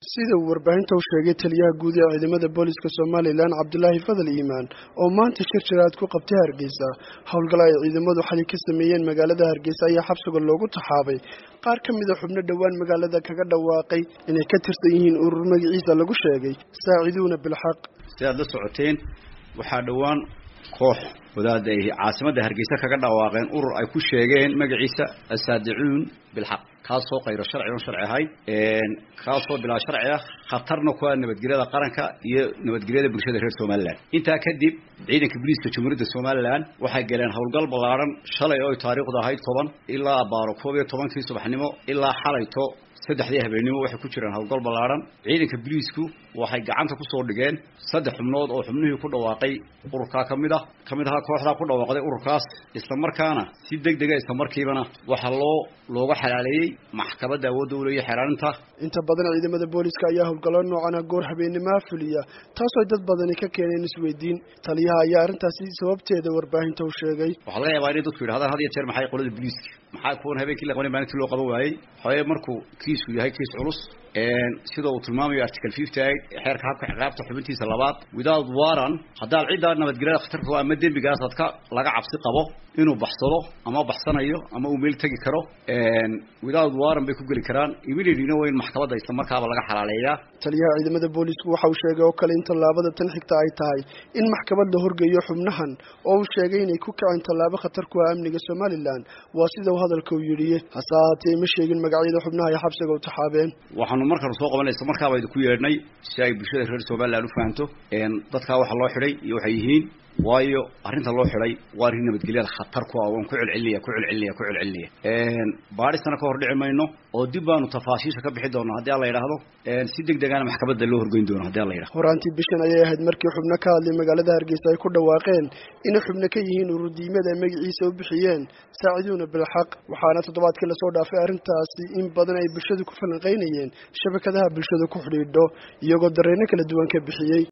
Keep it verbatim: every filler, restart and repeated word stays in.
sida uu warbaahinta u sheegay taliyaha guud ee ciidamada booliska Soomaaliland Cabdullaahi Fadal Iimaan oo maanta shir jiraad ku qabtay Hargeysa howlgal ay ciidamadu xalay ka sameeyeen magaalada Hargeysa ayaa xabsiga loogu taxaabay qaar ka mid ah xubno dhawaan magaalada kaga dhawaaqay inay ka tirsan yihiin urur magaciisa lagu sheegay saaciduuna bil xaq sidaad la socoteen waxaa dhawaan koox wadaada ay caasimada Hargeysa kaga dhawaaqeen urur ay ku sheegeen magaciisa asaadicuun bil xaq kaasoo qayro sharci oo sharci ahay een kaasoo bilaa sharci ah khatarna ku ah nabadgelyada qaranka iyo nabadgelyada bulshada reer Soomaaliland inta kadib ciidanka booliska Jamhuuriyadda Soomaaliland waxay galeen howlgal ballaaran shalay oo taariikhdu ahayd toban ilaa baaro koob iyo tobankii subaxnimo ilaa xalayto saddexdii habeenimo waxay ku jiraan howlgal ballaaran ciidanka booliisku waxay gacanta ku soo dhigeen saddex xubnood oo xubnihii ku dhawaaqay ururka kamid ah kamid ah kooxda ku dhawaaqday ururkaas isla markaana si degdeg ah isla markiibana waxa loo looga xalaaleeyay maxkamadda awoodda u leeyahay xiraarinta inta badan ciidamada booliska ayaa howlgallo noocan ah goor habeenimo fuliya taasoo dad badan ka keeneen isweydiin taliyaha ayaa arintaasi sababteeda warbaahinta u sheegay waxa laga yaabaa in dadku yiraahdaan had iyo jeer maxay qolada booliska maxay kuwan habeenkii la qabanay maalintii loo qaban waayay xoyo markuu kiisku yahay kiis culus een sidoo uu tilmaamayo article fifty-eight xeerka habka ciqaabta xubintiisa labaad without warrant haddii ciidan nabadgelyada khatarta ama dembigaas dadka laga cabsi qabo inuu baxsado ama baxsanayo ama uu meel tagi karo een without warrant bay ku gali karaan immediately way maxkamadda isla markaaba laga xalaaleeyaa taliyaha ciidamada booliska waxa uu sheegay oo kale in tallaabada tan xigta ay tahay in maxkamad la horgeeyo xubnahan oo uu sheegay inay ku kaceen tallaabo khatar ku ah amniga Soomaaliland waa sida uu hadalka u yiri hasaatee ma sheegin magacyada xubnaha ay xabsiga u taxaabeen waxaanu markaa soo qabanaysa markaa bay ku yeernay si ay bulshada reer Soomaaliland u fahanto een dadka waxa loo xiray iyo waxay yihiin waayo arinta loo xiray waa arin nabadgelyada khatar ku ah oo ku cilciliya ku cilciliya ku cilciliya een baarisana ka hor dhici mayno oo dib baanu tafaasiisha ka bixi doonaa hadii la yiraahdo een si degdeg ah maxkamadda loo horgeyn doono hadii la yiraahdo horaantii bishan ayay ahayd markii xubno ka hadlay magaalada Hargeysa ay ku dhawaaqeen in xubno ka yihiin urur diimada magaciisa u bixiyeen saaciduuna bil xaq waxaana toddobaadkii la soo dhaafay arintaasi in badan ay bulshadu ku falanqeynayeen shabakadaha bulshada ku xidhiidho iyagoo dareenno kala duwan ka bixiyay